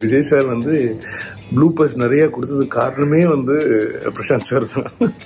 Vijay sir வந்து bloopers நிறைய கொடுத்ததுக்கு காரணமே வந்து பிரசாந்த் சார் தான்.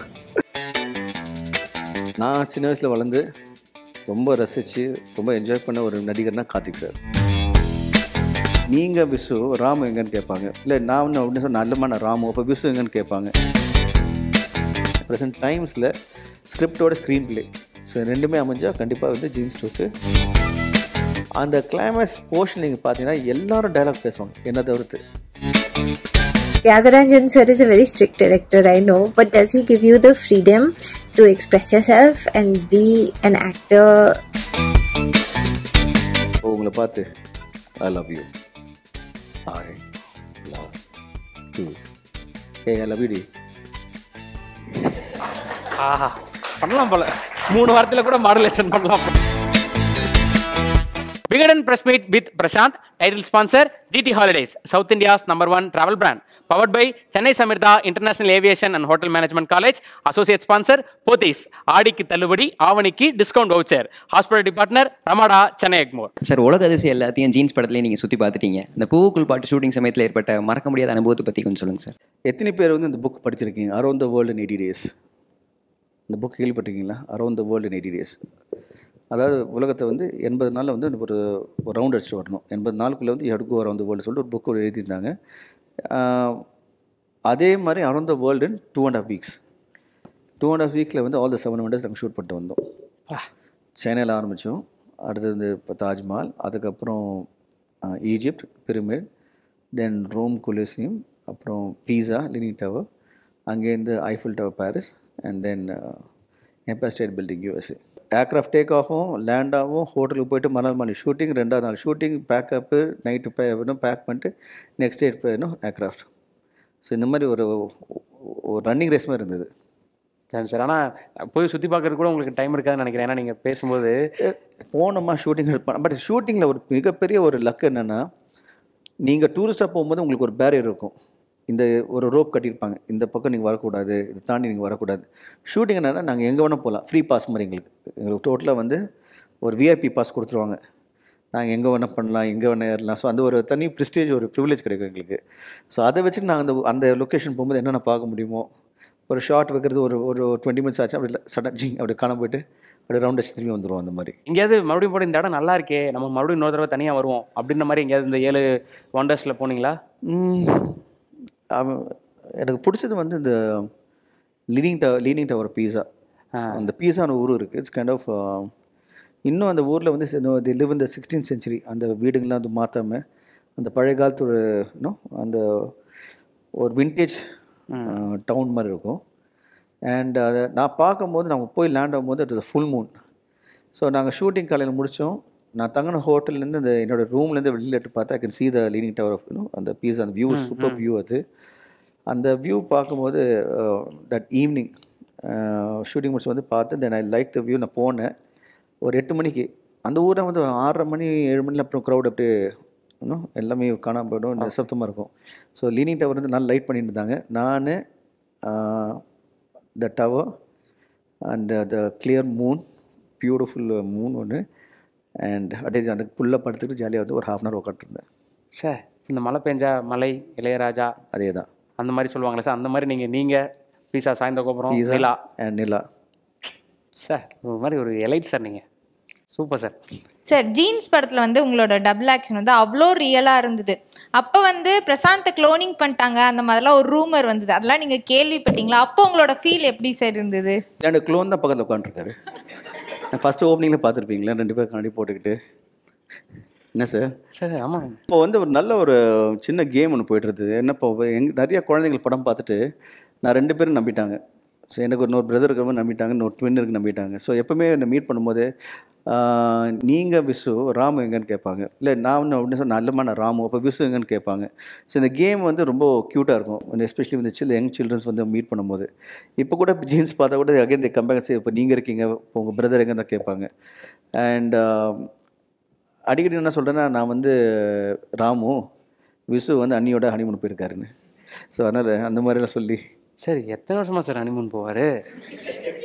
நான் சின்ன வயசில் வளர்ந்து ரொம்ப ரசித்து ரொம்ப என்ஜாய் பண்ண ஒரு நடிகர்னா கார்த்திக் சார். நீங்கள் விசு ராமு எங்கன்னு கேட்பாங்க. இல்லை நான் ஒன்று அப்படின்னு சொன்ன நல்லமான ராமு, அப்போ விசு எங்கன்னு கேட்பாங்க. ப்ரெசன்ட் டைம்ஸில் ஸ்கிரிப்டோட ஸ்க்ரீன் பிளே ஸோ ரெண்டுமே அமைஞ்சால் கண்டிப்பாக வந்து ஜீன்ஸ் டூக்கு அந்த கிளைமேக்ஸ் போர்ஷன் நீங்கள் பார்த்தீங்கன்னா எல்லாரும் டைலாக் பேசுவாங்க என்ன தவிர்த்து. Tyagarajan sir is a very strict director, I know, but does he give you the freedom to express yourself and be an actor? உங்களை பார்த்து I love you, I love you, hey I love you டி. ஆஹா பண்ணலாம் போல 3 வாரத்தில் கூட modulation பண்ணலாம். Vigadan Press Meet with Prashant. Title sponsor GT Holidays, South India's #1 travel brand. Powered by Chennai Samirtha International Aviation and Hotel Management College. Associate sponsor Pothys. ஆடிக்கு தள்ளுபடி, ஆவணிக்கு discount voucher. Hospitality partner Ramada, Chennai Egmore. Sir, உலக அதிசயம் எல்லாத்தையும் jeans படத்துலேயே நீங்கள் சுற்றி பார்த்துட்டீங்க. இந்த பூவுக்குள் பாட்டு ஷூட்டிங் சமயத்தில் ஏற்பட்ட மறக்க முடியாத அனுபவத்தை பற்றி கொஞ்சம் சொல்லுங்கள் சார். எத்தனை பேர் வந்து இந்த புக் படிச்சிருக்கீங்க? Around the world in 80 days. இந்த புக் கேள்விப்பட்டிருக்கீங்களா? Around the world in 80 days. அதாவது உலகத்தை வந்து 80 நாளில் வந்து ஒரு ரவுண்ட் அடிச்சுட்டு வரணும். 80 நாளுக்குள்ளே வந்து எடுக்கோ அரௌண்ட் த வேர்ல்டு சொல்லிட்டு ஒரு புக்கு எழுதியிருந்தாங்க. அதே மாதிரி around the world in 2.5 weeks. 2.5 weeks வந்து ஆல் த 7 wonders நாங்கள் ஷூட் பண்ணிட்டு வந்தோம். சென்னையில் ஆரம்பித்தோம். அடுத்தது வந்து இப்போ தாஜ்மஹால், அதுக்கப்புறம் Egypt pyramid, then Rome coliseum, அப்புறம் பீஸா லீனிங் டவர், அங்கேருந்து Eiffel tower Paris, and then empire state building USA. Aircraft take ஆஃபும் லேண்டாகவும் ஹோட்டலுக்கு போய்ட்டு மறுநாள் ஷூட்டிங், 2வது நாள் ஷூட்டிங், பேக்கப்பு, நைட்டு பேக் பண்ணிட்டு நெக்ஸ்ட் டே போயிடணும் ஏர்க்ராஃப்ட். ஸோ இந்த மாதிரி ஒரு ரன்னிங் ரேஸ் மாதிரி இருந்தது. சரி சார், ஆனால் போய் சுற்றி பார்க்கறது கூட உங்களுக்கு டைம் இருக்காதுன்னு நினைக்கிறேன். ஏன்னா நீங்கள் பேசும்போது போனோமா ஷூட்டிங் எடுப்போம். பட் ஷூட்டிங்கில் ஒரு மிகப்பெரிய ஒரு லக் என்னென்னா, நீங்கள் டூரிஸ்ட்டாக போகும்போது உங்களுக்கு ஒரு பேரியர் இருக்கும். இந்த ஒரு ரோப் கட்டியிருப்பாங்க, இந்த பக்கம் நீங்கள் வரக்கூடாது, இதை தாண்டி நீங்கள் வரக்கூடாது. ஷூட்டிங் என்னென்னா நாங்கள் எங்கே வேணால் போகலாம், ஃப்ரீ பாஸ் மாதிரி எங்களுக்கு டோட்டலாக வந்து ஒரு VIP பாஸ் கொடுத்துருவாங்க. நாங்கள் எங்கே வேணால் பண்ணலாம், எங்கே வேணால் ஏறலாம். ஸோ அந்த ஒரு தனி ப்ரிஸ்டேஜ், ஒரு ப்ரிவிலேஜ் கிடைக்கும் எங்களுக்கு. ஸோ அதை வச்சுட்டு நாங்கள் அந்த லொக்கேஷன் போகும்போது என்னென்ன பார்க்க முடியுமோ, ஒரு ஷார்ட் வைக்கிறது ஒரு 20 minutes ஆச்சு, அப்படி சடன் ஜிங் அப்படி காண போய்ட்டு அப்படி ரவுண்ட் அடிச்சு திரும்பி வந்துடுவோம். அந்த மாதிரி எங்கேயாவது மறுபடியும் போட இந்த இடம் நல்லா இருக்கே, நம்ம மறுபடியும் இன்னொரு தடவை தனியாக வருவோம் அப்படின்ற மாதிரி எங்கேயாவது இந்த 7 wonders போனீங்களா? எனக்கு பிடிச்சது வந்து இந்த லீனிங் டவர் பீஸா. அந்த பீஸான ஊர் இருக்குது. இட்ஸ் கைண்ட் ஆஃப் இன்னும் அந்த ஊரில் வந்து தி live in the 16th century. அந்த வீடுங்கள்லாம் வந்து மாற்றாமல் அந்த பழைய காலத்து ஒரு அந்த ஒரு விண்டேஜ் டவுன் மாதிரி இருக்கும். அண்ட் அதை நான் பார்க்கும்போது நாங்கள் போய் லேண்ட் ஆகும்போது it is full moon. So நாங்கள் ஷூட்டிங் காலையில் முடித்தோம். நான் தங்கின ஹோட்டல்லேருந்து அந்த என்னோடய ரூம்லேருந்து வெளியில் எடுத்து பார்த்தா I can see the leaning tower of அந்த பீஸ், அந்த வியூ சூப்பர் வியூ. அது அந்த வியூ பார்க்கும்போது தட் ஈவினிங் ஷூட்டிங் முடிச்சு வந்து பார்த்து தென் ஐ லைக் த வியூ. நான் போனேன் ஒரு 8 மணிக்கு. அந்த ஊரை வந்து 6:30 மணி 7 மணியில் அப்புறம் க்ரௌட் அப்படியே இன்னும் எல்லாமே காணாமல் போய்டும், நிசப்தமாக இருக்கும். ஸோ லீனிங் டவர் வந்து நல்லா லைட் பண்ணிட்டு இருந்தாங்க. நான் the tower and the clear moon, beautiful moon ஒன்று, அண்ட் அப்படியே அந்த புல்லை படுத்துட்டு ஜாலியாக வந்து ஒரு 1/2 hour உட்காந்துருந்தேன். சார், இந்த மழை பெஞ்சா மலை இளையராஜா அதே தான் அந்த மாதிரி சொல்லுவாங்களே சார், அந்த மாதிரி நீங்கள் பீஸா சாய்ந்த கோபுரம் நிலா அண்ட் நிலா சார், ஒரு மாதிரி ஒரு எலைட் சார். நீங்கள் சூப்பர் சார். சார், ஜீன்ஸ் படத்தில் வந்து உங்களோட டபுள் ஆக்ஷன் வந்து அவ்வளோ ரியலாக இருந்தது. அப்போ வந்து பிரசாந்தை க்ளோனிங் பண்ணிட்டாங்க அந்த மாதிரிலாம் ஒரு ரூமர் வந்தது. அதெல்லாம் நீங்கள் கேள்விப்பட்டீங்களா? அப்போ உங்களோட ஃபீல் எப்படி சார் இருந்தது? என்னோட க்ளோன் தான் பக்கத்தில் உட்காந்துருக்காரு. ஃபஸ்ட்டு ஓப்பனிங்கில் பார்த்துருப்பீங்களா, 2 பேர் கண்ணாடி போட்டுக்கிட்டு. என்ன சார்? சார் ஆமாம். இப்போ வந்து ஒரு நல்ல ஒரு சின்ன கேம் ஒன்று போய்ட்டு இருந்தது. என்ன இப்போ நிறைய குழந்தைங்கள் படம் பார்த்துட்டு நான் 2 பேரும் நம்பிட்டாங்க. ஸோ எனக்கு இன்னொரு பிரதர் இருக்கிற மாதிரி நம்பிட்டாங்க, இன்னொரு ட்வின் இருக்கு நம்பிட்டாங்க. ஸோ எப்போவுமே என்னை மீட் பண்ணும்போது நீங்கள் விசு ராமு எங்கன்னு கேட்பாங்க. இல்லை நான் ஒன்று அப்படின்னு சொன்ன நல்லமான ராமு, அப்போ விசு எங்கன்னு கேட்பாங்க. ஸோ இந்த கேம் வந்து ரொம்ப க்யூட்டாக இருக்கும். எஸ்பெஷலி இந்த யங் சில்ட்ரன்ஸ் வந்து மீட் பண்ணும்போது. இப்போ கூட ஜீன்ஸ் பார்த்தா கூட அகைன் தி கம்பேர் இப்போ நீங்கள் இருக்கீங்க, இப்போ உங்கள் பிரதர் எங்கே தான் கேட்பாங்க. அண்ட் அடிக்கடி என்ன சொல்கிறேன்னா, நான் வந்து ராமு, விசு வந்து அண்ணியோட ஹனிமூன் போயிருக்காருன்னு. ஸோ அதனால் அந்த மாதிரிலாம் சொல்லி. சரி, எத்தனை வருஷமா சார் ஹனிமூன் போவார்?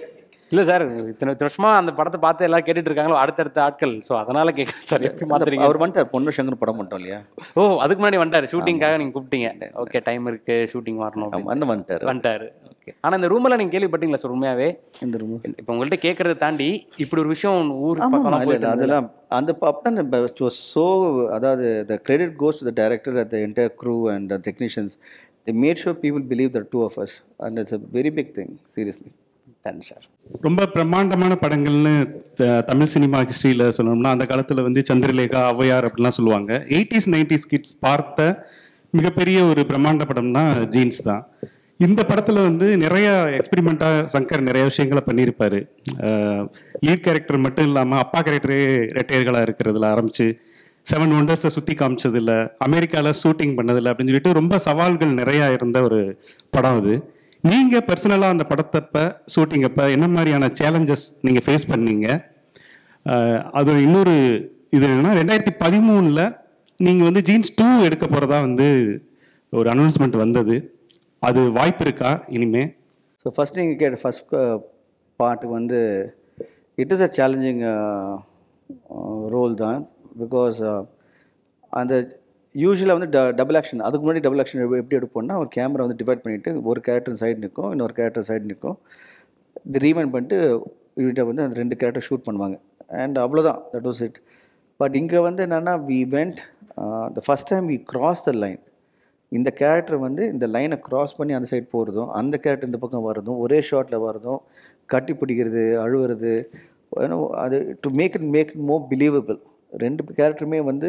இல்லை சார், இத்தனை வருஷமா அந்த படத்தை பார்த்து எல்லாம் கேட்டுட்டு இருக்காங்களோ அடுத்தடுத்த ஆட்கள். ஸோ அதனால கேட்குறேன் சார், எப்படி மாத்துறீங்க? அவர் வந்துட்டார், பொண்ணு சங்கர் படம் பண்ணிட்டோம் இல்லையா? ஓ, அதுக்கு முன்னாடி வந்துட்டாரு ஷூட்டிங்காக, நீங்கள் கூப்பிட்டீங்க. ஓகே, டைம் இருக்கு, ஷூட்டிங் வரணும் வந்துட்டாரு. ஓகே. ஆனால் இந்த ரூமில் நீங்கள் கேள்விப்பட்டீங்களா சார் உண்மையாவே? இந்த ரூம் இப்போ உங்கள்கிட்ட கேட்கறத தாண்டி இப்படி ஒரு விஷயம் ஊர் பக்கம் அதெல்லாம் அந்த அப்போ ஸோ, அதாவது the credit goes to the director and the entire crew and the technicians. They made sure people believe the two of us, and it's a very big thing, seriously. Thanks sir. ரொம்ப பிரம்மாண்டமான படங்கள்னு Tamil cinema ஹிஸ்ட்ரியில் சொல்லணும்னா அந்த காலத்தில் வந்து சந்திரலேகா, ஔவையார் அப்படிலாம் சொல்லுவாங்க. 80s 90s kids பார்த்த மிகப்பெரிய ஒரு பிரம்மாண்ட படம்னா ஜீன்ஸ் தான். இந்த படத்தில் வந்து நிறைய எக்ஸ்பெரிமெண்ட்டாக சங்கர் நிறைய விஷயங்களை பண்ணியிருப்பார். லீட் கேரக்டர் மட்டும் இல்லாமல் அப்பா கேரக்டரே ரெட்டையர்களாக இருக்கிறதுல ஆரம்பித்து 7 ஒண்டர்ஸை சுற்றி காமிச்சதில்லை, அமெரிக்காவில் ஷூட்டிங் பண்ணதில்லை அப்படின்னு சொல்லிட்டு ரொம்ப சவால்கள் நிறையா இருந்த ஒரு படம் அது. நீங்கள் பர்சனலாக அந்த படத்தப்ப ஷூட்டிங் அப்போ என்ன மாதிரியான சேலஞ்சஸ் நீங்கள் ஃபேஸ் பண்ணீங்க? அது இன்னொரு இது என்னென்னா 2013 நீங்கள் வந்து ஜீன்ஸ் 2 எடுக்க போகிறதா வந்து ஒரு அனௌன்ஸ்மெண்ட் வந்தது. அது வாய்ப்பு இருக்கா இனிமே? ஸோ ஃபஸ்ட் நீங்கள் கேட்ட ஃபஸ்ட் பார்ட்டுக்கு வந்து it is a challenging role தான். பிகாஸ் அந்த யூஸ்வலாக வந்து டபுள் ஆக்ஷன், அதுக்கு முன்னாடி டபுள் ஆக்ஷன் எப்படி எடுப்போம்னா ஒரு கேமரா வந்து டிவைட் பண்ணிவிட்டு ஒரு கேரக்டர் சைடு நிற்கும், இன்னொரு கேரக்டர் சைடு நிற்கும். இது ரீவைண்ட் பண்ணிட்டு இவர்கிட்ட வந்து அந்த 2 கேரக்டர் ஷூட் பண்ணுவாங்க. அண்ட் அவ்வளோதான், தட் வாஸ் இட். பட் இங்கே வந்து என்னென்னா we went the first time we cross the line. இந்த கேரக்டர் வந்து இந்த லைனை க்ராஸ் பண்ணி அந்த சைடு போகிறதும், அந்த கேரக்டர் இந்த பக்கம் வர்றதும், ஒரே ஷாட்டில் வர்றதும், கட்டி பிடிக்கிறது, அழுவுறது, ஏன்னா அது to make it more believable. 2 கேரக்டருமே வந்து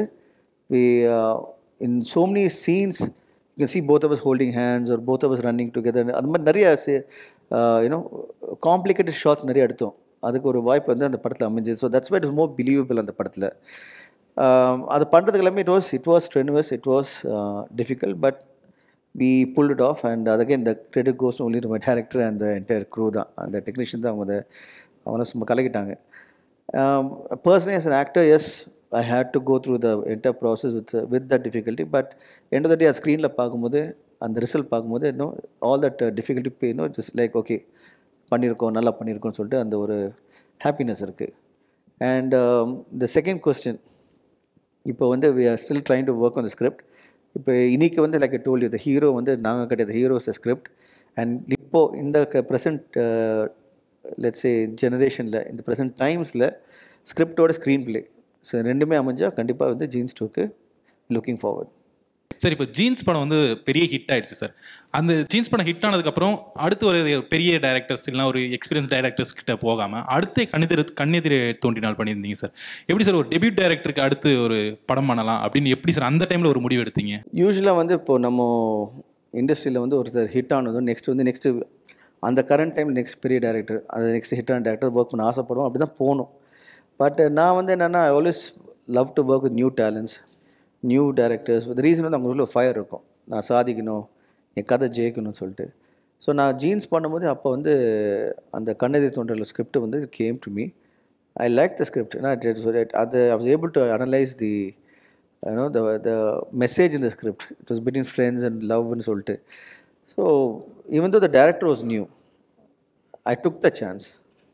in so many scenes you can see both of us holding hands or both of us running together. அது மாதிரி நிறைய காம்ப்ளிகேட்டட் ஷாட்ஸ் நிறைய எடுத்தோம். அதுக்கு ஒரு வாய்ப்பு வந்து அந்த படத்தில் அமைஞ்சது. So that's why it is more believable அந்த படத்தில். அது பண்ணுறதுக்கு எல்லாமே it was strenuous, it was difficult, but we pulled it off. And again the credit goes only to my director and the entire crew தான். அந்த technician தான் அவங்க சும்மா கலக்கிட்டாங்க. Personally as an actor, yes, I had to go through the entire process with that difficulty, but end of the day a screen la paakumbodhu and the result paakumbodhu all that difficulty just like okay பண்ணிருக்கோம், நல்லா பண்ணிருக்கோம்னு சொல்லிட்டு அந்த ஒரு happiness இருக்குது. And the second question, இப்போ வந்து we are still trying to work on the script. இப்போ இன்னைக்கு வந்து like I told you, the hero வந்து நாங்கள் கிடையாது, hero is a script. And இப்போ இந்த ப்ரெசன்ட் let's say ஜெனரேஷனில், இந்த ப்ரெசன்ட் டைம்ஸில் ஸ்கிரிப்டோட ஸ்க்ரீன் பிளே, ஸோ ரெண்டுமே அமைஞ்சால் கண்டிப்பாக வந்து ஜீன்ஸ் 2க்கு லுக்கிங் ஃபார்வர்ட். சார், இப்போ ஜீன்ஸ் படம் வந்து பெரிய ஹிட் ஆயிடுச்சு சார். அந்த ஜீன்ஸ் படம் ஹிட் ஆனதுக்கப்புறம் அடுத்து ஒரு பெரிய டைரக்டர்ஸ் இல்லைனா ஒரு எக்ஸ்பீரியன்ஸ் டைரக்டர்ஸ் கிட்ட போகாமல் அடுத்து கண்ணெதிரே தோன்றினால் பண்ணியிருந்தீங்க சார். எப்படி சார் ஒரு டெபியூட் டைரக்டருக்கு அடுத்து ஒரு படம் பண்ணலாம் அப்படின்னு எப்படி சார் அந்த டைமில் ஒரு முடிவு எடுத்தீங்க? யூஸ்வலாக வந்து இப்போது நம்ம இண்டஸ்ட்ரியில் வந்து ஒருத்தர் ஹிட் ஆனதும் நெக்ஸ்ட்டு அந்த கரண்ட் டைமில் நெக்ஸ்ட் பெரிய டேரக்டர், அது நெக்ஸ்ட் ஹிட் ஆன டேரக்டர் ஒர்க் பண்ண ஆசைப்படுவோம், அப்படி தான் போகணும். பட் நான் வந்து என்னென்னா I always love to work with new talents, new directors. With reason வந்து அவங்களுக்கு ஒரு ஃபயர் இருக்கும், நான் சாதிக்கணும், என் கதை ஜெயிக்கணும்னு சொல்லிட்டு. ஸோ நான் ஜீன்ஸ் பண்ணும்போது அப்போ வந்து அந்த கண்ணெதிர் தோன்றல் ஸ்கிரிப்ட் வந்து came to me. I like the script. அது I was able to analyse the the message in the script. It was between friends and love and சொல்லிட்டு. So even though the director was new, I took the chance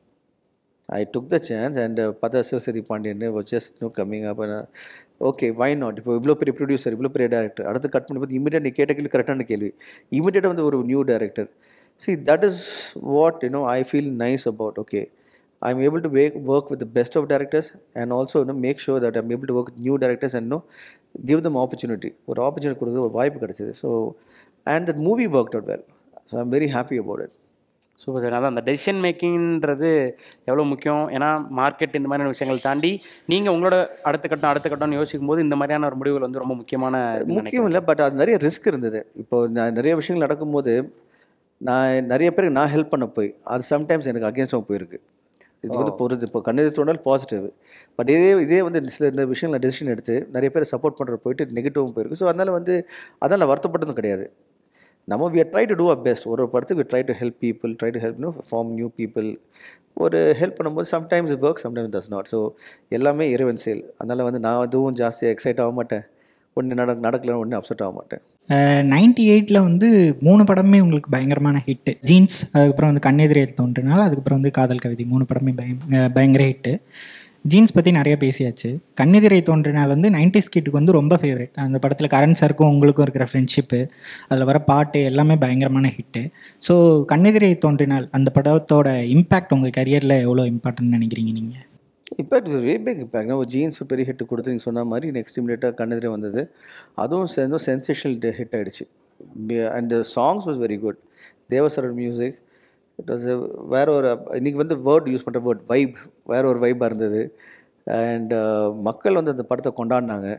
and Pata Sivasati Pandian was just coming up and okay, why not? இப்போ இவ்வளோ பெரிய producer, இவ்வளோ பெரிய director, அடுத்து cut பண்ணி பார்த்து immediate நீ கேட்ட கேள்வி கரெக்டான கேள்வி, இமீடியட்டாக வந்து ஒரு new director. See, that is what I feel nice about. Okay, I'm able to work with the best of directors and also make sure that I'm able to work with new directors and give them opportunity. ஒரு opportunity கொடுத்து ஒரு வாய்ப்பு கிடைச்சது. So and that movie worked out well. So I'm very happy about it. Super sir. அதான் அந்த decision மேக்கிங்கிறது எவ்வளோ முக்கியம். ஏன்னா மார்க்கெட் இந்த மாதிரியான விஷயங்கள் தாண்டி நீங்கள் உங்களோட அடுத்த கட்டம்னு யோசிக்கும் போது இந்த மாதிரியான ஒரு முடிவுகள் வந்து ரொம்ப முக்கியம் இல்லை. பட் அது நிறைய ரிஸ்க் இருந்தது. இப்போ நிறைய விஷயங்கள் நடக்கும்போது நிறைய பேருக்கு நான் ஹெல்ப் பண்ண போய் அது சம்டைம்ஸ் எனக்கு அகேன்ஸ்டாக போயிருக்கு. இது வந்து பொறுத்து இப்போ கண்ணெதிர் தோன்றால் பாசிட்டிவ், பட் இதே வந்து சில இந்த விஷயங்கள் டெசிஷன் எடுத்து நிறைய பேர் சப்போர்ட் பண்ணுற போயிட்டு நெகட்டிவும் போயிருக்கு. ஸோ அதனால் வந்து அதான் நான் வருத்தப்பட்டதும் கிடையாது. நம்ம we are try to do our best. ஒரு படத்துக்கு we try to help people, try to help form new people. ஒரு ஹெல்ப் பண்ணும்போது sometimes it works, sometimes it does not. So எல்லாமே இறைவன் செயல். அதனால் வந்து நான் அதுவும் ஜாஸ்தியாக எக்ஸைட் ஆக மாட்டேன், ஒன்று நடக்கலன்னு ஒன்று அப்செட் ஆக மாட்டேன். 98 வந்து 3 படமே உங்களுக்கு பயங்கரமான ஹிட்டு. ஜீன்ஸ், அதுக்கப்புறம் வந்து கண்ணெதிரே தோன்றினால், அதுக்கப்புறம் வந்து காதல் கவிதை, 3 படமே பயங்கர ஹிட்டு. ஜீன்ஸ் பற்றி நிறைய பேசியாச்சு. கண்ணெதிரை தோன்றினால் வந்து 90s கிட்டுக்கு வந்து ரொம்ப ஃபேவரட். அந்த படத்தில் கரண் சாருக்கும் உங்களுக்கும் இருக்கிற ஃப்ரெண்ட்ஷிப்பு, அதில் வர பாட்டு எல்லாமே பயங்கரமான ஹிட்டு. ஸோ கண்ணெதிரை தோன்றினால் அந்த படத்தோட இம்பேக்ட் உங்கள் கரியரில் எவ்வளோ இம்பார்ட்டன்ட்னு நினைக்கிறீங்க நீங்கள்? Impact very big impact. ஒரு ஜீன்ஸ் பெரிய ஹிட் கொடுத்து நீங்கள் சொன்ன மாதிரி நெக்ஸ்ட் இமிடியேட்டாக கண்ணெதிரே வந்தது. அதுவும் சேர்ந்து சென்சேஷனல் ஹிட் ஆகிடுச்சு. And the songs was very good. தேவசரன் மியூசிக், இட் வாஸ் வேறு ஒரு இன்றைக்கி வந்து வேர்ட் யூஸ் பண்ணுற வேர்ட் வைப், வேறு ஒரு வைப்பாக இருந்தது. அண்ட் மக்கள் வந்து அந்த படத்தை கொண்டாடினாங்க.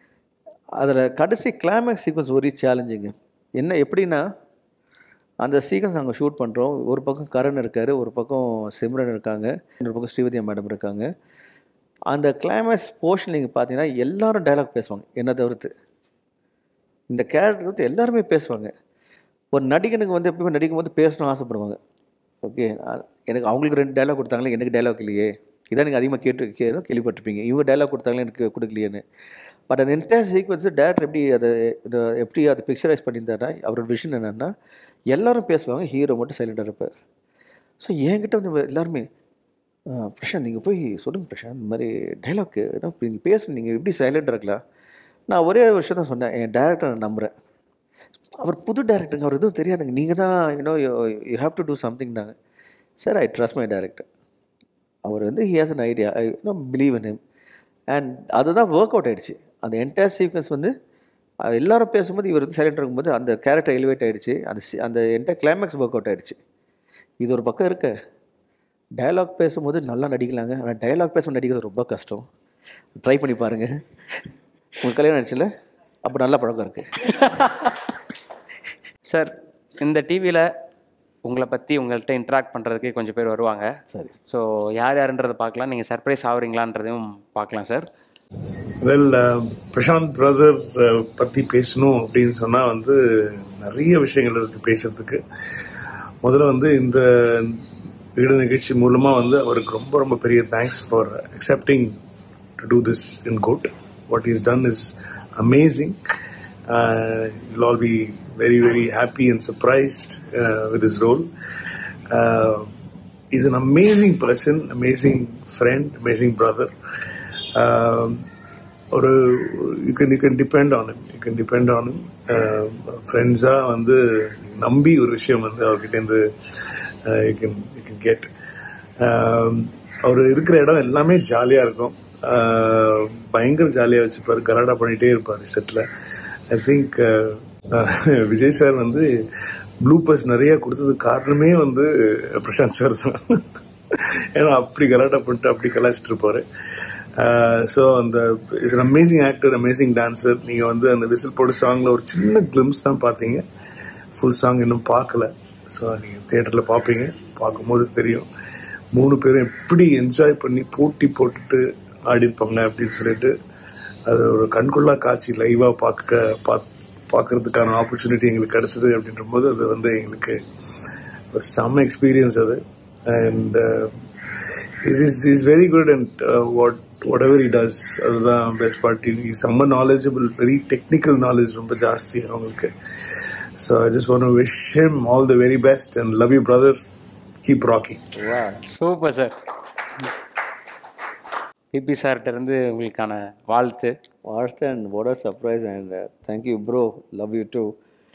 அதில் கடைசி கிளைமேக்ஸ் சீக்வன்ஸ் வெரி சேலஞ்சிங்கு. என்ன எப்படின்னா, அந்த சீக்வன்ஸ் நாங்கள் ஷூட் பண்ணுறோம். ஒரு பக்கம் கரண் இருக்கார், ஒரு பக்கம் சிம்ரன் இருக்காங்க, இன்னொரு பக்கம் ஸ்ரீவதியா மேடம் இருக்காங்க. அந்த கிளைமேக்ஸ் போர்ஷன் நீங்கள் பார்த்தீங்கன்னா எல்லோரும் டைலாக் பேசுவாங்க, என்னை தவிர்த்து. இந்த கேரக்டர் வந்து எல்லாருமே பேசுவாங்க. ஒரு நடிகனுக்கு வந்து எப்பவுமே நடிக்கும் போது பேசணும்னு ஆசைப்படுவாங்க. ஓகே, எனக்கு அவங்களுக்கு 2 டைலாக் கொடுத்தாங்களே, எனக்கு டைலாக் இல்லையே. இதான் நீங்கள் அதிகமாக கேள்விப்பட்டிருப்பீங்க, இவங்க டைலாக் கொடுத்தாங்களே எனக்கு கொடுக்கலையேன்னு. பட் அந்த என்டையர் சீக்வன்ஸு டேரக்டர் எப்படி அதை பிக்சரைஸ் பண்ணியிருந்தாருன்னா, அவரோட விஷன் என்னென்னா எல்லோரும் பேசுவாங்க, ஹீரோ மட்டும் சைலண்டாக இருப்பார். ஸோ என்கிட்ட வந்து எல்லாருமே, பிரசாந்த் நீங்கள் போய் சொல்லுங்கள் பிரசாந்த், இந்த மாதிரி டைலாக்கு நீங்கள் பேசணும், நீங்கள் எப்படி சைலண்டாக இருக்கலாம். நான் ஒரே விஷயம் தான் சொன்னேன், என் டேரக்டரை நான் நம்புகிறேன். அவர் புது டேரக்டருங்க, அவர் எதுவும் தெரியாதுங்க, நீங்கள் தான் யூ ஹேவ் டு டூ சம்திங்னாங்க. Sir, I trust my director. அவர் வந்து he has an idea, I believe in him. And அதுதான் ஒர்க் அவுட் ஆகிடுச்சு. அந்த என்டையர் சீக்வன்ஸ் வந்து எல்லாரும் பேசும்போது இவர் வந்து சைலண்ட் இருக்கும்போது அந்த கேரக்டர் எலிவேட் ஆகிடுச்சு. அந்த என்டையர் கிளைமேக்ஸ் ஒர்க் அவுட் ஆகிடுச்சு. இது ஒரு பக்கம் இருக்க, டயலாக் பேசும்போது நல்லா நடிக்கலாங்க, ஆனால் டயலாக் பேச நடிக்கிறது ரொம்ப கஷ்டம். ட்ரை பண்ணி பாருங்கள். உங்களுக்கு கல்யாணம் ஆயிடுச்சுல்ல, அப்போ நல்ல பழக்கம் இருக்குது. சார், இந்த டிவியில் உங்களை பற்றி உங்கள்கிட்ட இன்ட்ராக்ட் பண்ணுறதுக்கு கொஞ்சம் பேர் வருவாங்க. சரி, ஸோ யார் யாருன்றதை பார்க்கலாம், நீங்கள் சர்ப்ரைஸ் ஆகுறீங்களான்றதையும் பார்க்கலாம் சார். வெல், பிரசாந்த் பிரதர் பற்றி பேசணும் அப்படின்னு சொன்னால் வந்து நிறைய விஷயங்கள் இருக்குது பேசுறதுக்கு. முதல்ல வந்து இந்த வீடு நிகழ்ச்சி மூலமாக வந்து அவருக்கு ரொம்ப ரொம்ப பெரிய thanks for accepting to do this in good. What is done is amazing. You'll all be very, very happy and surprised with his role. He's an amazing person, amazing friend, amazing brother. You can depend on him. You can depend on him. Friends-ஆ வந்து நம்பி ஒரு விஷயம் வந்து அவர்கிட்டேருந்து you can get. அவர் இருக்கிற இடம் எல்லாமே ஜாலியாக இருக்கும். பயங்கர ஜாலியாக வச்சுப்பார், கலாட்டா பண்ணிகிட்டே இருப்பார் செட்டில். ஐ திங்க் விஜய் சார் வந்து ப்ளூபர்ஸ் நிறைய கொடுத்ததுக்கு காரணமே வந்து பிரசாந்த் சார் தான். ஏன்னா அப்படி கலாட்டா பண்ணிட்டு அப்படி கலாச்சிட்டு இருப்பாரு. ஸோ அந்த is an amazing actor, amazing dancer. நீங்கள் வந்து அந்த விசில் போட சாங்கில் ஒரு சின்ன கிளிம்ஸ் தான் பார்த்தீங்க, ஃபுல் சாங் இன்னும் பார்க்கல. ஸோ நீங்கள் தியேட்டரில் பார்ப்பீங்க, பார்க்கும்போது தெரியும் 3 பேரும் எப்படி என்ஜாய் பண்ணி போட்டி போட்டுட்டு ஆடிருப்பாங்க அப்படின்னு சொல்லிட்டு. அது ஒரு கண்கொள்ளா காட்சி, லைவாக பார்க்கறதுக்கான ஆப்பர்ச்சுனிட்டி எங்களுக்கு கிடைச்சது அப்படின்ற போது அது வந்து எங்களுக்கு ஒரு செம்ம எக்ஸ்பீரியன்ஸ் அது. And is very good and whatever he does, அதுதான் பெஸ்ட் பார்ட். இஸ் செம்ம நாலேஜபிள், வெரி டெக்னிக்கல் நாலேஜ் ரொம்ப ஜாஸ்தி அவங்களுக்கு. So I just want to wish him all the very best and love you brother, keep rocking. Super sir. பிபி சார்கிட்ட இருந்து உங்களுக்கான வாழ்த்து. And what a surprise. And thank you bro, love you too.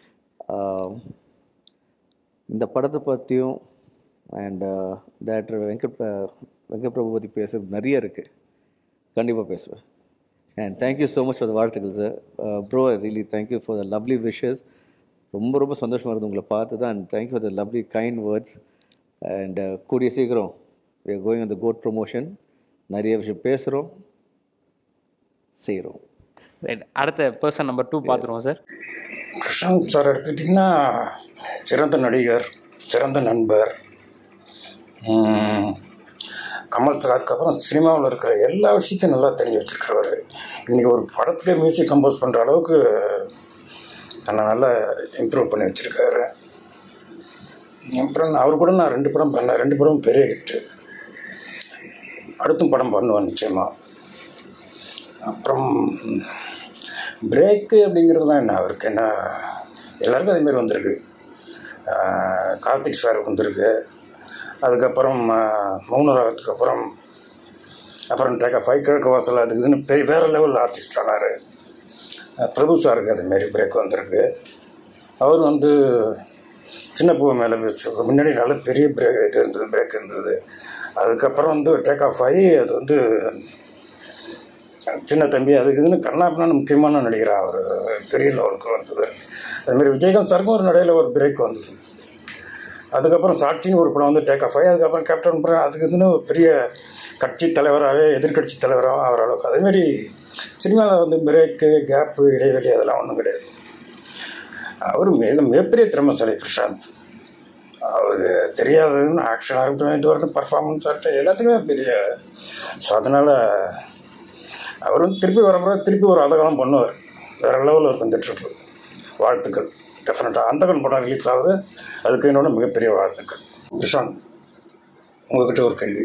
இந்த படத்தை பற்றியும் அண்ட் டைரக்டர் வெங்கட் பிரபு பற்றி பேசுறது நிறைய இருக்குது, கண்டிப்பாக பேசுவேன். And thank you so much for the வாழ்த்துக்கள் sir. Bro, really thank you for the lovely wishes. ரொம்ப ரொம்ப சந்தோஷமாக இருக்குது உங்களை பார்த்து தான். And thank you for the lovely kind words. And கூடிய சீக்கிரம் we are going on the GOAT promotion. நிறைய விஷயம் பேசுகிறோம், செய்கிறோம். ரைட், அடுத்த பர்சன் நம்பர் 2 பார்த்துருவோம் சார். பிரசாந்த் சார் எடுத்துக்கிட்டிங்கன்னா சிறந்த நடிகர், சிறந்த நண்பர். கமல் சார் அதுக்கப்புறம் சினிமாவில் இருக்கிற எல்லா விஷயத்தையும் நல்லா தெரிஞ்சு வச்சுருக்கிறவர். இன்றைக்கி ஒரு படத்துலேயே மியூசிக் கம்போஸ் பண்ணுற அளவுக்கு தன்னை நல்லா இம்ப்ரூவ் பண்ணி வச்சுருக்காரு. அப்புறம் அவர் கூட நான் 2 படம் பண்ணேன், 2 படம் பெரிய ஹிட்டு. அடுத்தும் படம் பண்ணுவேன் நிச்சயமாக. அப்புறம் பிரேக்கு அப்படிங்கிறதுலாம் என்ன அவருக்கு என்ன, எல்லாருக்கும் அதேமாரி வந்திருக்கு. கார்த்திக் சாருக்கு வந்திருக்கு. அதுக்கப்புறம் மௌனராகத்துக்கு அப்புறம் டேக் ஆஃப் 5 கிழக்கு வாசல் அதுக்கு இதுன்னு வேறு லெவலில் ஆர்டிஸ்ட் ஆனார். பிரபு சாருக்கு அதுமாரி பிரேக் வந்திருக்கு. அவர் வந்து சின்ன பூ மேலே முன்னாடி நல்ல பெரிய பிரேக் இருந்தது. அதுக்கப்புறம் வந்து டேக் ஆஃப் ஆகி அது வந்து சின்ன தம்பி அதுக்கு இதுன்னு கண்ணாப்பினான்னு முக்கியமான நடிகராக அவர் பெரிய லெவலுக்கு வந்தது. அதுமாரி விஜயகாந்த் சாருக்கும் ஒரு நடையில் ஒரு பிரேக் வந்தது. அதுக்கப்புறம் சாட்சின்னு ஒரு படம் வந்து டேக் ஆஃப் ஆகி அதுக்கப்புறம் கேப்டன் படம் அதுக்கு இதுன்னு பெரிய கட்சி தலைவராகவே எதிர்கட்சி தலைவராகவும் ஆகிற அளவுக்கு. அதேமாரி சினிமாவில் வந்து பிரேக்கு கேப்பு இடைவெளி அதெல்லாம் ஒன்றும் கிடையாது. அவர் மிகப்பெரிய திறமைசாலி பிரசாந்த். அவர் தெரியாததுன்னு ஆக்ஷனாக இருக்கட்டும், இது வரைக்கும் பர்ஃபார்மன்ஸ் ஆகட்டும், எல்லாத்துக்குமே பெரிய. ஸோ அதனால் அவர் வந்து திருப்பி ஒரு அதகாலம் பண்ணுவார். வேறு லெவலில் இருக்கும் இந்த ட்ரிப்பு. வாழ்த்துக்கள். டெஃபினட்டாக அந்தகன் படம் ரிலீஸ் ஆகுது, அதுக்கு என்னோட மிகப்பெரிய வாழ்த்துக்கள். பிரசாந்த், உங்கள்கிட்ட ஒரு கேள்வி.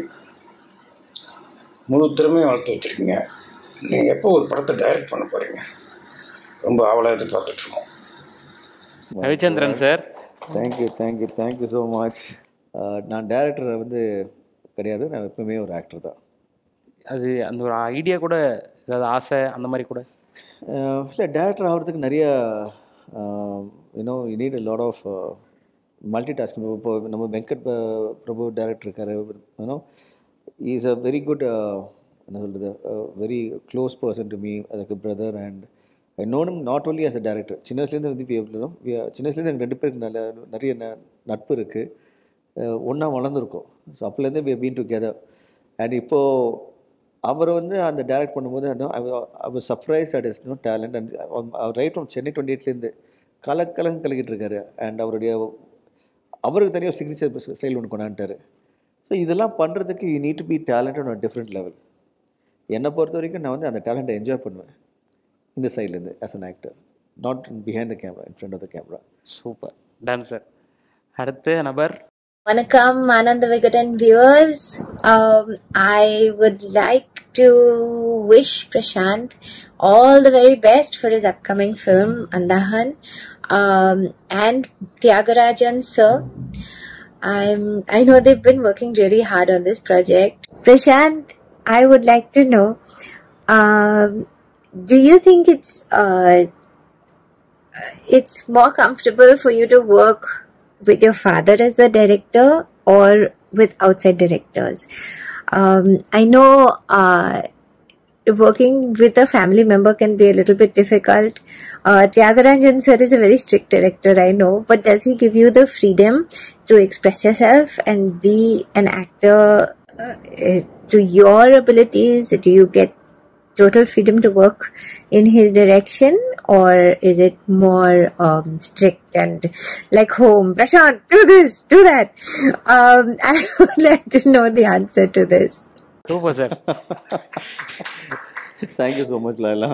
முழு திறமையும் வளர்த்து வச்சுருக்கீங்க. நீங்கள் எப்போ ஒரு படத்தை டைரக்ட் பண்ண போகிறீங்க? ரொம்ப ஆவலாக எதிர்பார்த்துட்ருக்கோம். Ravichandran sir, thank you so much. நான் டேரக்டர் வந்து கிடையாது, நான் எப்பவுமே ஒரு ஆக்டர் தான். அது அந்த ஒரு ஐடியா கூட ஏதாவது ஆசை அந்த மாதிரி கூட இல்லை, டேரக்டர் ஆகிறதுக்கு நிறைய you need a lot of multitasking. இப்போ நம்ம வெங்கட் பிரபு டேரக்டர் இருக்கார். இஸ் அ வெரி குட் என்ன சொல்கிறது, very close person to me, அதுக்கு brother. And I known him not only as a director. சின்ன வயசுலேருந்து வந்து சின்ன வயசுலேருந்து எனக்கு 2 பேருக்கு நிறைய நட்பு இருக்குது, ஒன்றா வளர்ந்துருக்கோம். ஸோ அப்போலேருந்து we have been together. And இப்போது அவர் வந்து அந்த டைரக்ட் பண்ணும்போது அவர் surprise at is talent. And right from Chennai 28லேருந்து கலக்கிட்டு இருக்காரு. அண்ட் அவருக்கு தனியாக சிக்னேச்சர் ஸ்டைல் ஒன்று கொண்டாண்டாரு. ஸோ இதெல்லாம் பண்ணுறதுக்கு you need to be talented on different level. என்னை பொறுத்த வரைக்கும் நான் வந்து அந்த டேலண்ட்டை என்ஜாய் பண்ணுவேன் இந்த சைட்லேருந்து as an actor, not behind the camera, in front of the camera. Super done sir. அடுத்த நபர். Vanakkam, Ananda Vikatan viewers. I would like to wish Prashant all the very best for his upcoming film, Andahan, and Tyagarajan sir. I know they've been working really hard on this project. Prashant, I would like to know, do you think it's more comfortable for you to work with your father as the director or with outside directors? I know working with a family member can be a little bit difficult. Tyagarajan sir is a very strict director, I know, but does he give you the freedom to express yourself and be an actor to your abilities? Do you get total freedom to work in his direction, or is it more strict and like home? Prashant, do this, do that. I would like to know the answer to this. Super sir. Thank you so much, Laila.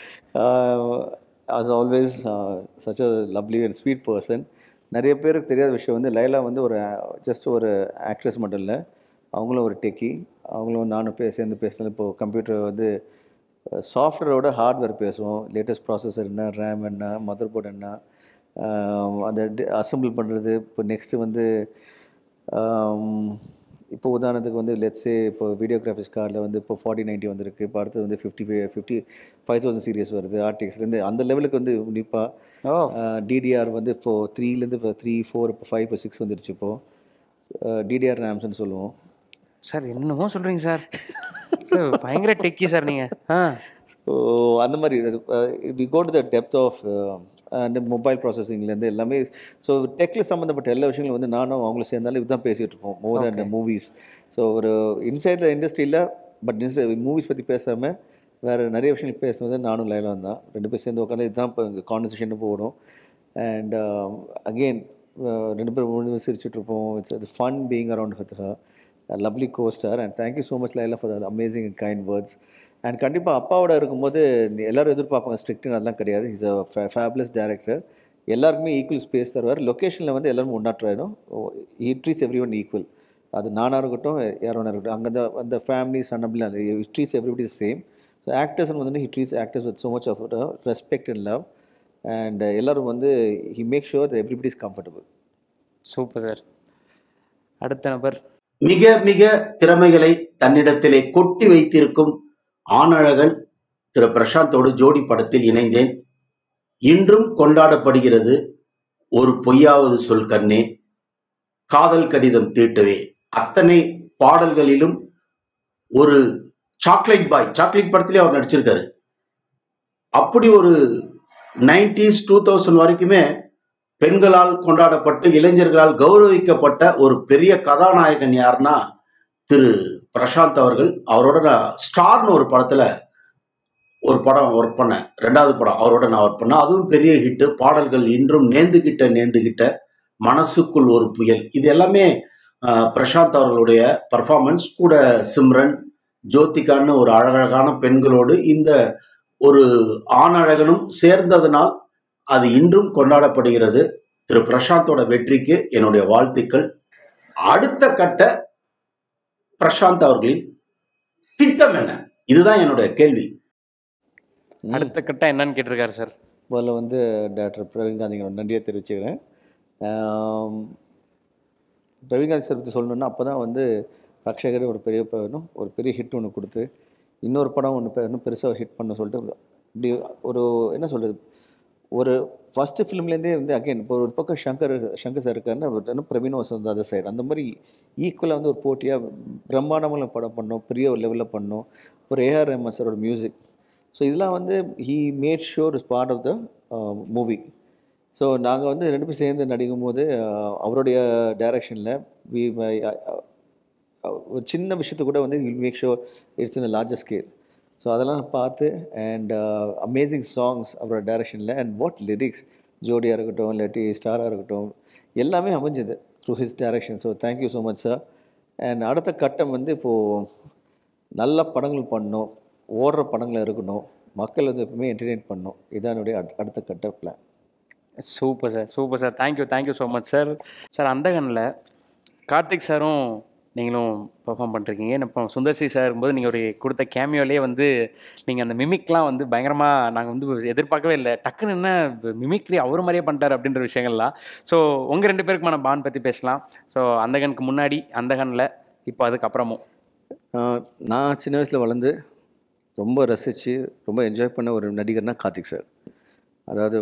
As always, such a lovely and sweet person. நிறைய பேருக்கு தெரியாத விஷயம் வந்து லைலா வந்து just ஒரு actress மட்டும் இல்லை, அவங்களும் ஒரு டெக்கி. அவங்களும் நானும் சேர்ந்து பேசினது. இப்போது கம்ப்யூட்டர் வந்து சாஃப்ட்வேரோட ஹார்ட்வேர் பேசுவோம். லேட்டஸ்ட் ப்ராசஸர் என்ன, ரேம் என்ன, மதர் போர்டு என்ன, அதை அசம்பிள் பண்ணுறது. இப்போ நெக்ஸ்ட்டு வந்து இப்போ உதாரணத்துக்கு வந்து லெட்ஸே இப்போ வீடியோகிராஃபிக்ஸ் கார்டில் வந்து இப்போ 4090 வந்திருக்கு. இப்போ அடுத்து வந்து 55,000 சீரியஸ் வருது. ஆர்டிஎக்ஸ்லேருந்து அந்த லெவலுக்கு வந்து உன்னிப்பாக டிடிஆர் வந்து இப்போது 3லேருந்து இப்போ 3, 4, இப்போ 5, இப்போ 6 வந்துருச்சு. இப்போது டிடிஆர் ரேம்ஸ்ன்னு சொல்லுவோம். சார் என்னமோ சொல்கிறீங்க சார், பயங்கர டெக்கி சார் நீங்கள். ஸோ அந்த மாதிரி we go to the depth of அந்த மொபைல் ப்ராசஸிங்லேருந்து எல்லாமே. ஸோ டெக்கில் சம்மந்தப்பட்ட எல்லா விஷயங்களும் வந்து நானும் அவங்களும் சேர்ந்தாலும் இதுதான் பேசிகிட்டு இருப்போம், மோர் தேன் மூவிஸ். ஸோ ஒரு இன்சைட் த இண்டஸ்ட்ரியில் பட் மூவிஸ் பற்றி பேசாமல் வேறு நிறைய விஷயங்கள் பேசுனது நானும் லைலாவும் தான். 2 பேர் சேர்ந்து உட்காந்து இதுதான் இப்போ இங்கே கான்வர்சேஷன் போடும். அண்ட் அகெயின் 2 பேர் முடிஞ்சு சிரிச்சுட்ருப்போம். It's fun being around with her, lovely costar. And thank you so much Laila for the amazing and kind words. And கண்டிப்பாக அப்பாவோட இருக்கும்போது எல்லோரும் எதிர்பார்ப்பாங்க ஸ்ட்ரிக்ட்னு, அதெல்லாம் கிடையாது. Is a fabulous director. எல்லாருக்குமே ஈக்குவல் ஸ்பேஸ் தருவார். லொக்கேஷனில் வந்து எல்லோரும் ஒன்றாட்டும். He treats every one equal. அது நானாக இருக்கட்டும், யாரோனா இருக்கட்டும், அங்கே அந்த ஃபேமிலிஸ் அண்ட் அப்படிலாம் he treats everybody same. Actors வந்து he treats actors with so much of respect and love and எல்லோரும் வந்து he make sure that everybody is comfortable. Super sir. அடுத்த நபர். மிக மிக திறமைகளை தன்னிடத்திலே கொட்டி வைத்திருக்கும் ஆணழகன் திரு பிரசாந்தோடு ஜோடி படத்தில் இணைந்தேன். இன்றும் கொண்டாடப்படுகிறது ஒரு பொய்யாவது சொல் கண்ணே, காதல் கடிதம் தீட்டவே. அத்தனை பாடல்களிலும் ஒரு சாக்லேட் பாய், சாக்லேட் படத்திலே அவர் நடிச்சிருக்காரு. அப்படி ஒரு 90s 2000 வரைக்குமே பெண்களால் கொண்டாடப்பட்டு இளைஞர்களால் கௌரவிக்கப்பட்ட ஒரு பெரிய கதாநாயகன் யாருன்னா திரு பிரசாந்த் அவர்கள். அவரோட நான் ஸ்டார்னு ஒரு படத்துல ஒரு படம் ஒர்க் பண்ணேன், 2வது படம் அவரோட நான் ஒர்க் பண்ணேன். அதுவும் பெரிய ஹிட்டு. பாடல்கள் இன்றும் நேர்ந்துகிட்ட மனசுக்குள் ஒரு புயல், இது எல்லாமே பிரசாந்த் அவர்களுடைய பர்ஃபார்மன்ஸ். கூட சிம்ரன், ஜோதிகான்னு ஒரு அழகழகான பெண்களோடு இந்த ஒரு ஆணழகனும் சேர்ந்ததனால் அது இன்றும் கொண்டாடப்படுகிறது. திரு பிரசாந்தோட வெற்றிக்கு என்னுடைய வாழ்த்துக்கள். அடுத்த கட்ட பிரசாந்த் அவர்களின் திட்டம் என்ன, இதுதான் என்னுடைய கேள்வி. அடுத்த கட்டம் என்னன்னு கேட்டிருக்காரு சார். முதல்ல வந்து டாக்டர் பிரவீன்காந்திங்க நன்றியை தெரிவிச்சுக்கிறேன். பிரவீன்காந்தி சார் பற்றி சொல்லணுன்னா அப்போ தான் வந்து ரக்ஷகர் ஒரு பெரிய ஹிட் ஒன்று கொடுத்து இன்னொரு படம் இன்னும் பெருசாக ஹிட் பண்ண சொல்லிட்டு இப்படி ஒரு என்ன சொல்கிறது, ஒரு ஃபஸ்ட்டு ஃபிலிம்லேருந்தே வந்து அகைன் இப்போ ஒரு பக்கம் சங்கர் சார் இருக்காருன்னா பிரவீன் வாஸ் வந்து அதர் சைடு. அந்த மாதிரி ஈக்குவலாக வந்து ஒரு போட்டியாக பிரம்மாண்டமான படம் பண்ணோம், பெரிய ஒரு லெவலில் பண்ணோம். ஒரு ஏஆர் ரஹ்மான் சாரோட மியூசிக். ஸோ இதெல்லாம் வந்து he made sure is part of the movie. So நாங்கள் வந்து 2 பேரும் சேர்ந்து நடிக்கும் போது அவருடைய டைரக்ஷனில் ஒரு சின்ன விஷயத்தை கூட வந்து will make sure it's in a larger scale. So அதெல்லாம் பார்த்து அண்ட் அமேசிங் சாங்ஸ் அவரோட டைரக்ஷனில் அண்ட் வாட் லிரிக்ஸ், ஜோடியாக இருக்கட்டும் இல்லாட்டி ஸ்டாராக இருக்கட்டும் எல்லாமே அமைஞ்சது through his direction. So thank you so much sir. And அடுத்த கட்டம் வந்து இப்போது நல்ல படங்கள் பண்ணணும், ஓடுற படங்கள் இருக்கணும், மக்கள் வந்து எப்பவுமே என்டர்டெயின் பண்ணணும். இதுதான் என்னுடைய அடுத்த கட்ட plan. Super sir, super sir. Thank you so much sir. Sir அந்தகனில் கார்த்திக் சாரும் நீங்களும் பெர்ஃபார்ம் பண்ணுறீங்க. இப்போ சுந்தர்சி சார் இருக்கும்போது நீங்கள் ஒரு கொடுத்த கேமியோலேயே வந்து நீங்கள் அந்த மிமிக்லாம் வந்து பயங்கரமாக நாங்கள் வந்து எதிர்பார்க்கவே இல்லை. டக்குன்னு என்ன மிமிக்ரி அவர் மாதிரியே பண்ணிட்டார் அப்படின்ற விஷயங்கள்லாம். ஸோ உங்கள் 2 பேருக்குமான பாண்ட் பற்றி பேசலாம். ஸோ அந்தகனுக்கு முன்னாடி, அந்தகனில், இப்போ அதுக்கப்புறமும். நான் சின்ன வயசில் வளர்ந்து ரொம்ப ரசித்து ரொம்ப என்ஜாய் பண்ண ஒரு நடிகர்னால் கார்த்திக் சார். அதாவது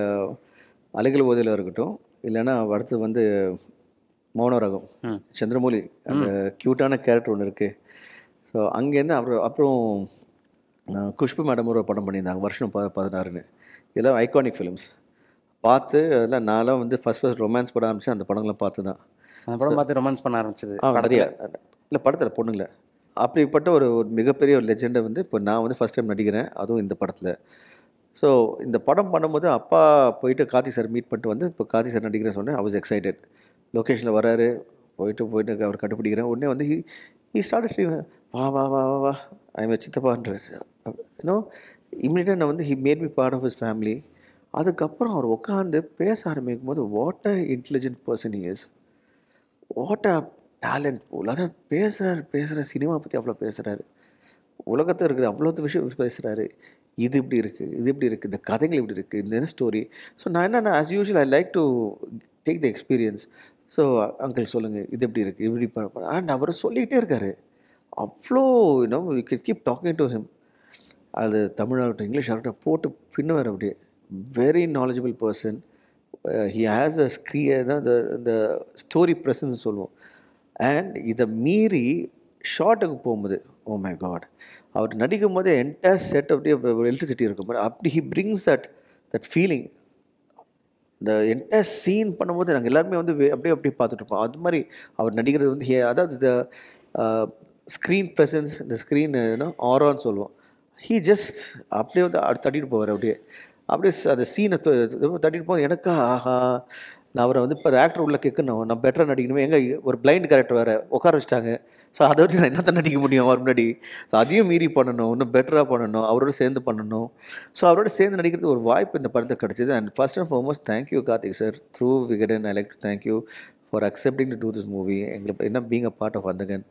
அலைகள் ஓதையில் இருக்கட்டும், இல்லைன்னா அடுத்து வந்து மௌனராகம், சந்திரமௌலி, அந்த க்யூட்டான கேரக்டர் ஒன்று இருக்குது. ஸோ அங்கேருந்து அப்புறம் குஷ்பு மேடம் ஒரு படம் பண்ணியிருந்தாங்க வருஷம் 16ன்னு. இதெல்லாம் ஐகானிக் ஃபிலிம்ஸ் பார்த்து அதெல்லாம் நான்லாம் வந்து ஃபஸ்ட் ரொமான்ஸ் படம் ஆரம்பிச்சு அந்த படங்களை பார்த்து தான் அந்த படம் பார்த்து ரொமான்ஸ் பண்ண ஆரம்பிச்சது. நிறையா இல்லை படத்தில் பொண்ணுங்கள அப்படிப்பட்ட ஒரு மிகப்பெரிய ஒரு லெஜெண்டை வந்து இப்போ நான் வந்து ஃபஸ்ட் டைம் நடிக்கிறேன், அதுவும் இந்த படத்தில். ஸோ இந்த படம் பண்ணும்போது அப்பா போயிட்டு கார்த்திக் சார் மீட் பண்ணிட்டு வந்து இப்போ கார்த்திக் சார் நடிக்கிறேன்னு சொன்னேன். I was excited. லொக்கேஷனில் வராரு, போயிட்டு அவர் கண்டுபிடிக்கிறேன். உடனே வந்து ஹீ ஸ்டார்டட் வா வா வா வா வா ஐ சித்தப்பான்றார். யூனோ இம்மிடியட்டாக நான் வந்து he made me part of his family. அதுக்கப்புறம் அவர் உட்காந்து பேச ஆரம்பிக்கும் போது what a intelligent person he is, what a talent pool. அதான் பேசுகிற சினிமா பற்றி அவ்வளோ பேசுகிறாரு, உலகத்தில் இருக்கிற அவ்வளோ விஷயம் பேசுகிறாரு. இது இப்படி இருக்குது, இந்த கதைகள் இப்படி இருக்குது, இந்த ஸ்டோரி. ஸோ நான் என்னென்ன as usual I like to take the experience. So uncle சொல்லுங்கள் இது எப்படி இருக்குது, இப்படி பண்ண அண்ட் அவர் சொல்லிக்கிட்டே இருக்கார். அவ்வளோ you can keep talking to him. அது தமிழாகட்டும் இங்கிலீஷ் ஆகட்டும் போட்டு பின்னுவார். அப்படியே very knowledgeable person. He has a இந்த ஸ்டோரி ப்ரெசன்ஸ் சொல்லுவோம். அண்ட் இதை மீறி ஷார்ட்டுக்கு போகும்போது ஓ மை காட், அவர் நடிக்கும் போது என்டையர் செட் அப்படியே எலக்ட்ரிசிட்டி இருக்கும் பாரு, அப்படி ஹி பிரிங்ஸ் தட் ஃபீலிங். இந்த என்டையர் சீன் பண்ணும்போது நாங்கள் எல்லாருமே வந்து அப்படியே பார்த்துட்ருப்போம். அது மாதிரி அவர் நடிக்கிறது வந்து அதாவது இந்த ஸ்க்ரீன் ப்ரெசன்ஸ், இந்த ஸ்க்ரீன் ஆரான்னு சொல்லுவோம். ஹீ ஜஸ்ட் அப்படியே வந்து தட்டிட்டு போவார். அப்படியே அந்த சீனை தட்டிட்டு போது எனக்கா ஆஹா, நான் அவரை வந்து இப்போ ஆக்டர் உள்ள கேட்கணும், நான் பெட்டராக நடிக்கணுமே. எங்கே ஒரு பிளைண்ட் கேரக்டர் வேறு உட்கார வச்சிட்டாங்க. ஸோ அதை வச்சு நான் என்னத்தான் நடிக்க முடியும் அவர் முன்னாடி. ஸோ அதையும் மீறி பண்ணணும், இன்னும் பெட்டராக பண்ணணும், அவரோட சேர்ந்து பண்ணணும். ஸோ அவரோட சேர்ந்து நடிக்கிறது ஒரு வாய்ப்பு இந்த படத்தில் கிடச்சிது. And first and foremost thank you Karthik sir. Through Vikatan I like to thank you for accepting to do this movie. எங்களுக்கு என்ன பீங் அ பார்ட் ஆஃப் அந்தகன்.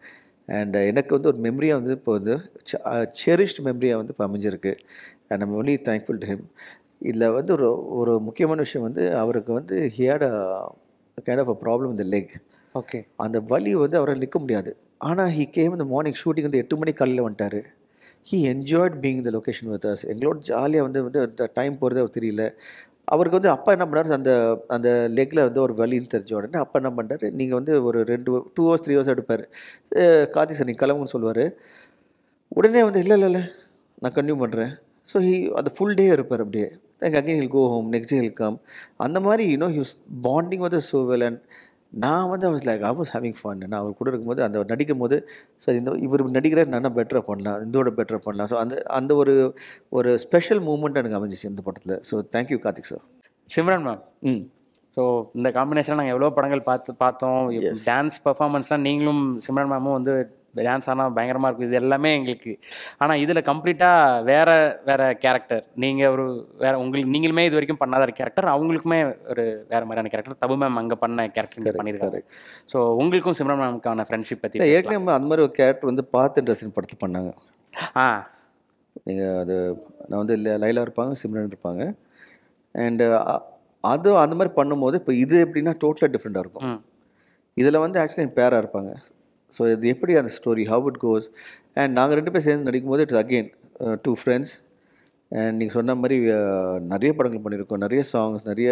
அண்ட் எனக்கு வந்து ஒரு மெமரியாக வந்து இப்போ வந்து செரிஷ்ட் மெமரியாக வந்து இப்போ அமைஞ்சிருக்கு. And I'm only thankful to him. இதில் வந்து ஒரு முக்கியமான விஷயம் வந்து அவருக்கு வந்து he had a kind of a problem இந்த லெக். ஓகே. அந்த வலி வந்து அவரால் நிற்க முடியாது. ஆனால் ஹி கேம் இந்த மார்னிங் ஷூட்டிங் வந்து 8 மணிக்கு காலையில் வந்துட்டார். ஹி என்ஜாய்ட் பீயிங் இந்த லொக்கேஷன் வித் அஸ். எங்களோட ஜாலியாக வந்து டைம் போகிறது அவர் தெரியல. அவருக்கு வந்து அப்பா என்ன பண்ணார், அந்த லெக்கில் வந்து ஒரு வலின்னு தெரிஞ்ச உடனே அப்பா என்ன பண்ணுறாரு, நீங்கள் வந்து ஒரு 2 hours 3 hours எடுப்பார். கார்த்திக் சார் நீங்கள் கிளம்புன்னு சொல்லுவார். உடனே வந்து இல்லை நான் கன்டினியூ பண்ணுறேன். ஸோ அந்த ஃபுல் டே இருப்பார் அப்படியே. Again he'll go home, next day he'll come. அந்த மாதிரி he was bonding with so well. And நான் வந்து ஐ வாஸ் ஹேவிங் ஃபன். நான் அவர் கூட இருக்கும்போது அந்த நடிக்கும் போது சரி இவர் நடிக்கிறார், நான் பெட்டராக பண்ணலாம், இதோட பெட்டராக பண்ணலாம். ஸோ அந்த ஒரு ஸ்பெஷல் மூமெண்ட் எனக்கு அமைஞ்சிச்சு இந்த படத்தில். So thank you Karthik sir. Simran ma'am, so இந்த காம்பினேஷனில் நாங்கள் எவ்வளோ படங்கள் பார்த்தோம். டான்ஸ் பர்ஃபார்மன்ஸ்லாம் நீங்களும் சிம்ரன் மேமும் வந்து டான்ஸ் ஆனால் பயங்கரமாக இருக்கும். இது எல்லாமே எங்களுக்கு. ஆனால் இதில் கம்ப்ளீட்டாக வேறு கேரக்டர். நீங்கள் நீங்களுமே இது வரைக்கும் பண்ணாத கேரக்டர், அவங்களுக்குமே ஒரு வேறு மாதிரியான கேரக்டர். தபு மேம் அங்கே பண்ண கேரக்டர் பண்ணியிருக்காரு. ஸோ உங்களுக்கும் சிம்ரன் மேமுக்கான ஃப்ரெண்ட்ஷிப் பற்றி ஏற்கனவே அந்த மாதிரி ஒரு கேரக்டர் வந்து பார்த்து ட்ரெஸ்ஸின் படத்தில் பண்ணாங்க. நீங்கள் அது நான் வந்து லைலா இருப்பாங்க, சிம்ரன் இருப்பாங்க. அண்டு அது அந்த மாதிரி பண்ணும்போது இப்போ இது எப்படின்னா டோட்டலாக டிஃப்ரெண்ட்டாக இருக்கும். இதில் வந்து ஆக்சுவலி பேராக இருப்பாங்க. ஸோ இது எப்படி அந்த story how it goes. And நாங்கள் 2 பேர் சேர்ந்து நடிக்கும்போது இட்ஸ் அகெயின் 2 ஃப்ரெண்ட்ஸ். அண்ட் நீங்கள் சொன்ன மாதிரி நிறைய படங்கள் பண்ணியிருக்கோம், நிறைய சாங்ஸ், நிறைய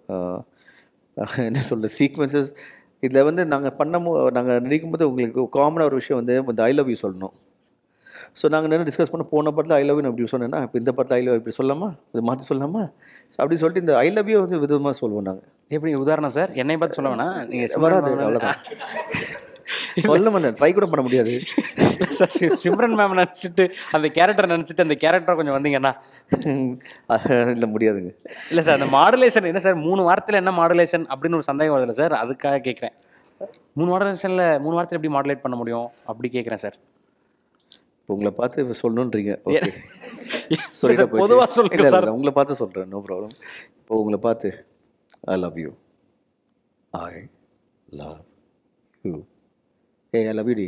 என்ன சொல்கிறது சீக்வன்சஸ். இதில் வந்து நாங்கள் நடிக்கும்போது உங்களுக்கு காமனாக ஒரு விஷயம் வந்து இந்த ஐ லவ் யூ சொல்லணும். ஸோ நாங்கள் என்ன டிஸ்கஸ் பண்ண போன படத்தில் ஐ லவ் யூ அப்படி சொன்னேன்னா இப்போ இந்த படத்தில் ஐ லவ் இப்படி சொல்லலாமா, இது மாற்றி சொல்லலாமா. ஸோ அப்படி சொல்லிட்டு இந்த ஐ லவ் யூ வந்து விதமாக சொல்லுவோம் நாங்கள். எப்படி உதாரணம் சார்? என்னை பார்த்து சொல்ல வேணா, நீங்கள் வராது, அவ்வளோதான். சொல்ல மாட்டேன், ட்ரை கூட பண்ண முடியாது. சிம்ரன் மேம் நினச்சிட்டு அந்த கேரக்டர் நினச்சிட்டு அந்த கேரக்டரை கொஞ்சம் வந்தீங்கன்னா இல்லை முடியாதுங்க. இல்லை சார், அந்த மாடுலேஷன் என்ன சார் 3 வாரத்தில் என்ன மாடுலேஷன் அப்படின்னு ஒரு சந்தேகம் வருதுல்ல சார், அதுக்காக கேட்குறேன். 3 வாரத்தில் எப்படி மாடுலேட் பண்ண முடியும் அப்படி கேட்குறேன் சார். இப்போ உங்களை பார்த்து சொல்லணுன்றீங்க. ஓகே பொதுவாக சொல்லுங்க சார். உங்களை பார்த்து சொல்கிறேன், நோ ப்ராப்ளம். இப்போ உங்களை பார்த்து I love you, I love you, A I love you D.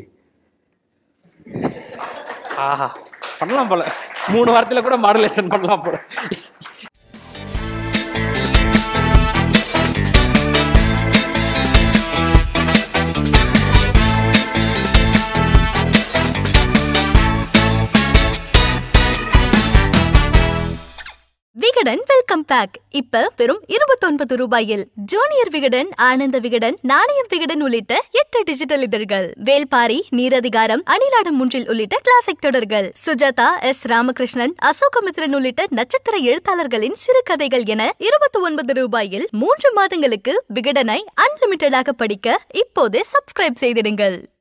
ஆஹா, பண்ணலாம் போல. 3 வாரத்தில் கூட மாடுலேஷன் பண்ணலாம் போல. விகடன் வெல்கம் பேக் இப்ப வெறும் 29 ரூபாயில் ஜூனியர் விகடன், ஆனந்த விகடன், நாணயம் விகடன் உள்ளிட்ட 8 டிஜிட்டல் இதழ்கள், வேல்பாரி, நீரதிகாரம், அணிலாடும் முன்றில் உள்ளிட்ட கிளாசிக் தொடர்கள், சுஜாதா, எஸ் ராமகிருஷ்ணன், அசோகமித்ரன் உள்ளிட்ட நட்சத்திர எழுத்தாளர்களின் சிறுகதைகள் என 29 ரூபாயில் 3 மாதங்களுக்கு விகடனை அன்லிமிட்டடாக படிக்க இப்போதே சப்ஸ்கிரைப் செய்திடுங்கள்.